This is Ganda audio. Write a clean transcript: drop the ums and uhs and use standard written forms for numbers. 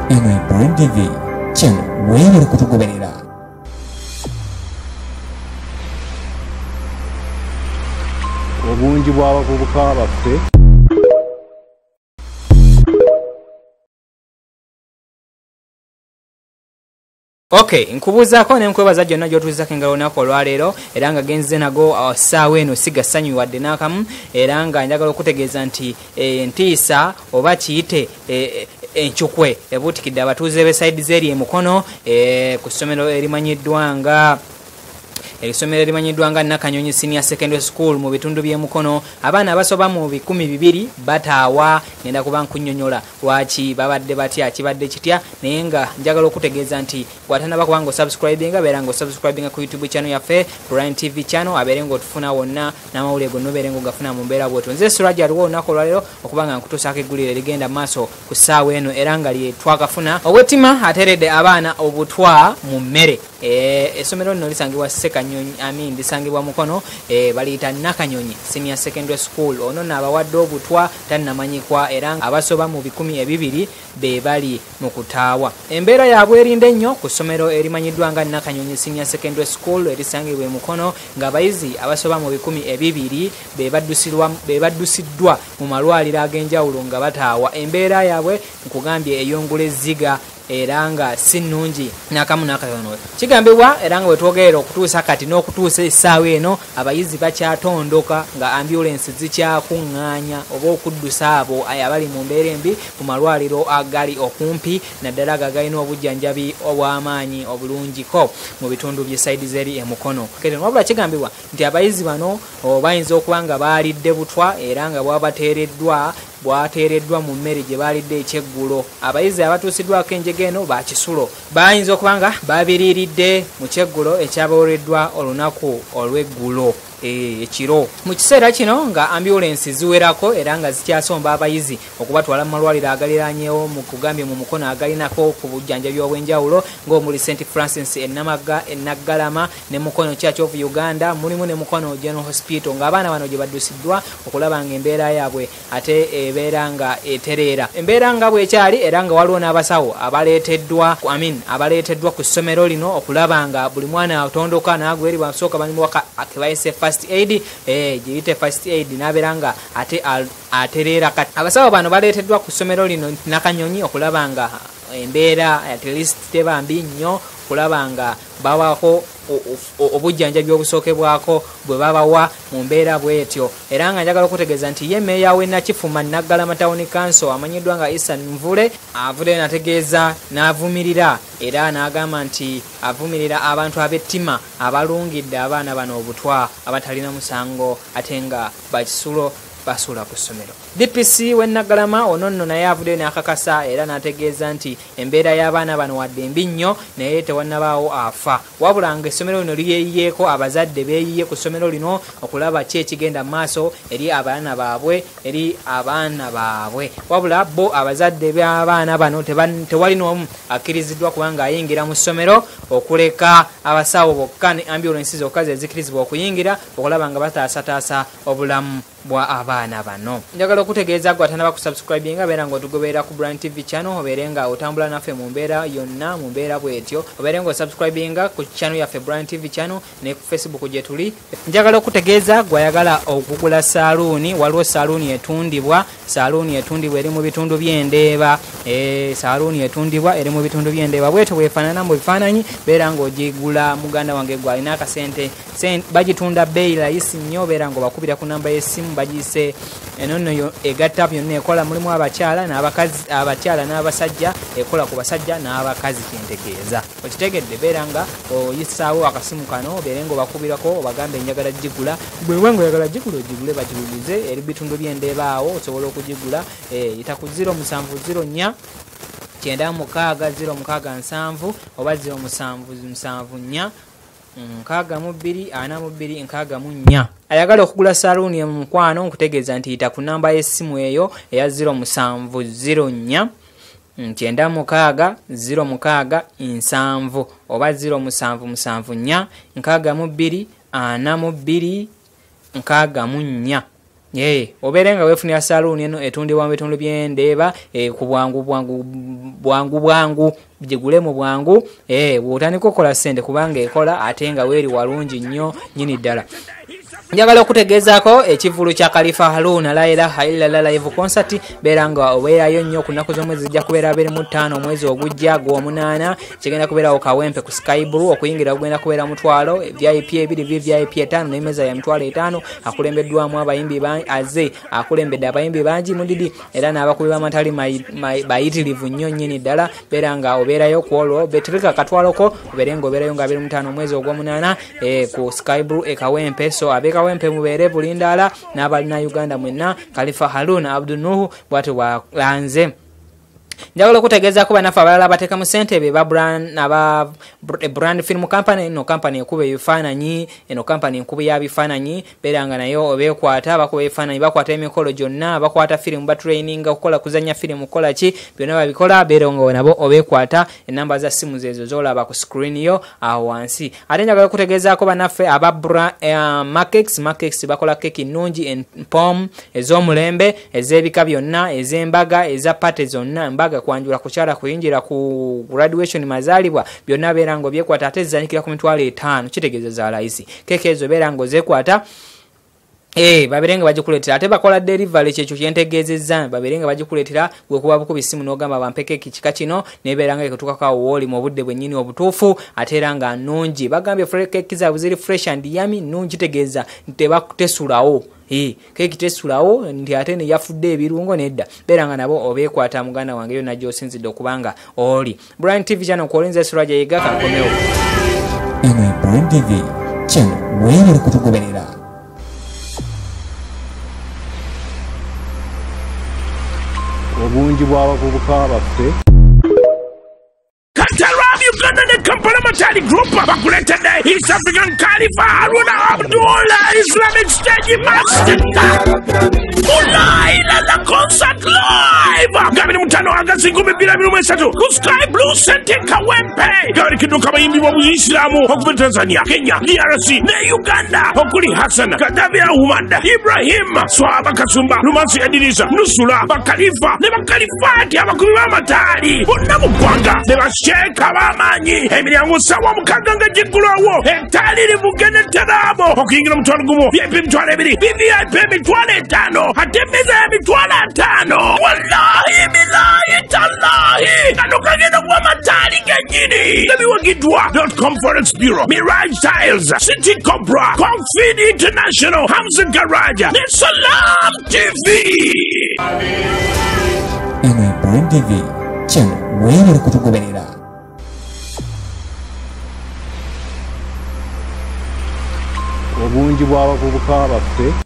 eno Brain TV channel weeyere kutugoberera. Obungi bw'abavubuka baffe Okay, nkubuzaako ne nkwebaza gyonna gy'otuuzako engalo olunaku olwaleero era nga genze nago ssaawa eno sigasanyu wadde n'akamu era nga njagala okutegeeza nti entiisa oba kiyite enkyukwe ebuutikidde abatuuze b'esayidi z'eri e Mukono ku ssomero erimanyiddwa nga Nakanyonyi Senior Secondary School mu bitundu by'e Mukono. Abaana abasoba mu 200 bataawa. Ngenda kuba nkunnyonnyola lwaki babadde batya kibadde kitya naye nga njagala okutegeeza nti bw'atanaba kuba ng'osubscribinga beera ng'osubscribinga ku YouTube channel yaffe Brain TV channel abeere ng'otufuna wonna n'amawulire gonna obeere ng'ogafuna mu mbeera bw'otyo. Nze Surajja aliwo olunaku olwaleero okuba nga nkutuusaako eggulire ligenda maaso ku ssaawa eno era nga lye twakafuna. Owettima ateeredde abaana obutwa mu mmere. Essomero lino lisangibwa lisangibwa Mukono baliyita Nakanyonyi Senior Secondary School. Ono n'abawadde obutwa tannamanyikwa era abasoba mu 200 be bali mu kutaawa. Embeera yaabwe erinde nnyo ku ssomero erimanyiddwa nga Nakanyonyi Senior Secondary School erisangibwa e Mukono ng'abayizi abasoba mu 200 be baddusiddwa mu malwaliro ag'enjawulo nga bataawa. Embeera yaabwe nkugambye eyongula ezziga era nga si nnungi n'akamu n'akayono. Kigambibwa era nga wetwogerera okutuusa kati n'okutuusa essaawa eno abayizi bakyatondoka nga ambulance zikyakuŋŋaanya oba okuddusa abo abali mu mbeera embi mu malwaliro agali okumpi naddala gagalina obujjanjabi obw'amaanyi obulungiko mu bitundu by'esayidi z'eri e Mukono. Wabula kigambibwa nti abayizi bano bayinza okuba nga baalidde butwa era nga bwateereddwa mu mmere gye baalidde ekyeggulo. Abayizi abatuusiddwako enjege eno bakisulo bayinza okuba nga babiriiridde mu kyeggulo ekyabaweereddwa olunaku olw'eggulo ekiro. Mu kiseera kino nga ambulance ziwerako era nga zikyasomba abayizi okubatwala mu malwaliro agaliraanyeewo mu kugambye mu Mukono agalinako ku bujjanjabi obw'enjawulo ng'omuli St. Francis Enamaga Enaggalama ne Mukono Church of Uganda mulimu ne Mukono General Hospital ng'abaana bano gye baddusiddwa okulaba nga embeera yaabwe ate ebeera nga etereera. Embeera nga bwekyali era nga waliwo n'abasawo abaleeteddwa ku ssomero lino okulaba nga buli mwana atondoka n'agwa eri basooka bamuwaka kebayise first aid giyite first aid n'abeera nga ate atereera kati. Abasawo bano baleeteddwa ku ssomero lino Nakanyonyi okulaba nga embeera at least tebambi nnyo okulaba nga bawako obujjanjabi obusookebwako bwe babawa mu mbeera bwetyo. Era nga njagala okutegeeza nti ye mmeeya w'e Nakifuma Naggalama Town Council amanyiddwa nga Isa Nvule avudde nategeeza n'avumirira era n'agamba nti avumirira abantu ab'Ettima abalungidde abaana bano obutwa abatalina musango ate nga bakisulo basula ku ssomero. DPC w'e Naggalama ono nno naye avudde n'akakasa era n'ategeeza nti embeera y'abaana bano wadde mbi nnyo naye tewannabaawo afa wabula nga essomero lino liyeeyiyeeko abazadde beeyiye ku ssomero lino okulaba ki ekigenda mu maaso eri abaana baabwe wabula bo abazadde b'abaana bano tewali n'omu akkiriziddwa kubanga ayingira mu ssomero okuleka abasawo bokka ne ambulance zokka ze zikirizibwa okuyingira okulaba nga bataasataasa obulamu bwa abaana bano. Njagala okutegeeza gwe atanaba kusubscribinga beera ng'otugoberera ku Brain TV channel obeere nga otambula naffe mu mbeera yonna mu mbeera bwetyo obeere ng'osubscribinga ku channel yaffe Brain TV channel ne ku Facebook gye tuli. Njagala okutegeeza gwe ayagala okugula saaluuni waliwo saaluuni etundibwa eri mu bitundu by'Endeeba eri mu bitundu by'Endeeba bwetyo bwefaanana mu bifaananyi beera ng'ogigula muganda wange gwe alina akasente bagitunda bbeeyi layisi nnyo beera ng'obakubira ku namba y'essimu bagiyise enono egatta byonna ekola mulimu abakyala n'abasajja ekola ku basajja n'abakazi kyentegeeza okitegedde beera nga oyisaawo akasimu kano beere ng'obakubirako obagambe njagala gigula bwewe ng'oyagala gigula ogigule bagigulize eri bitundu by'Endeeba awo osobola okugigula yita ku 0704 9 oba 0774 62 ayagala okugula saloon ya Mukwano nkutegeeza nti yita ku namba y'essimu eyo eya 0704 9 oba 0774 62 64 oberenga wefunira saloon eno etundibwa mu bitundu by'Endeeba ku bwangu jigule mu bwangu bw'otandika okukola ssente kubanga ekola ate nga weeri walungi nnyo nyini ddala. Njagala okutegezaako ekivulu kya Khalifa Haruna la ilaha illallah live concert beranga obeerayo nnyo ku nnaku z'omwezi zijja kubeera 25 omwezi ogujja gw'omunaana kigenda kubeerawo Kawempe ku Sky Blue okuyingira kugenda kubeera mutwalo VIP 2 VIP 5 n'emeza ya mitwalo 5 akulembeddwamu abayimbi akulembedde abayimbi bangi mudidi era n'abakubi b'amatali bayitirivu nnyo nnyini ddala beranga obeerayo ku olwo betrika katwaloko obeerenga obeerayo nga 25 omwezi ogw'omunaana ku Sky Blue Kawempe so Kawempe mubeere bulindala n'abalina Uganda mwenna Khalifa Haruna Abdul Nuhu bwatu bwalanze. Njagala okutegezaako banafu abalala abateeka mu ssente be brand film company eno company ekuba ebifaananyi eno company nkubu ya bifaananyi beeranga nayo obeekwata bakuba ebifaananyi bakwata emikolo gyonna bakwata firimu batraininga okukola kuzanya firimu kukola ki byonna babikola beeronga nabo obeekwata enamba za simu zezo zolaba ku screen yo aho wansi. Ate njagala okutegezaako banaffe aba Makex bakola keki nnungi empom ez'omulembe ez'ebika byonna ez'embaga eza pate zonna mbaga kwanjula kukyala kuyingira ku graduation mazalibwa byonna beerango byekwata ate zanyikira ku mitwalo 5 kitegeeza za laisi keke ezo beerango zekwata baberenga bagikuletera ate bakola delivery kyekyo kyentegeezezza baberenga bagikuletera gwe kuba bukubi simu n'ogamba bampeke kika kino nebeeranga ekutuuka woli mu budde bwennyini obutuufu ate era nga nnungi bagambye keki zaabwe ziri fresh and yummy nnungi kitegeeza tebakutesulawo keki tesulawo nti ate ne yafudde ebirungo nedda beeranga nabo obeekwata muganda wange yo najjo osinzidde okubanga oli Brian TV channel kuolinza esura gyeyiga kankomewo Brian TV channel weeyale kutugoberera. Obungi bw'abavubuka baffe Uganda ne Kampala Matali Group bakuletedde East African Khalifa Haruna Abdullah Islamic Stage Master Ulaila la concert live Gabini mutano Agosti 2023 ku Sky Blue Center Kawempe gabiri kiduka bayimbi bo Islamu okuva Tanzania Kenya DRC ne Uganda okuli Hassan Kadavi Ahmad Ibrahim Swaba Kasumba Lumansi Edirisa Nusula Bakalifa ne Bakalifati abakubi b'amatali bonna mu ggwanga ne basheka bamanyi emiryango sawa mukaganga jigulawo etali livugene terabo okuyingira mutwalo gumo VIP mitwalo 2 VIP mitwalo 5 ate meza ya mitwalo 5 wallahi billahi tallahi kanokagenda kuba matali genyini nabiwagidwa.com Forex Bureau Mirage Tiles City Cobra Confid International Hamza Garage ne Salam TV Brian TV channel weeyale kutugoberera. obungi bw'abavubuka baffe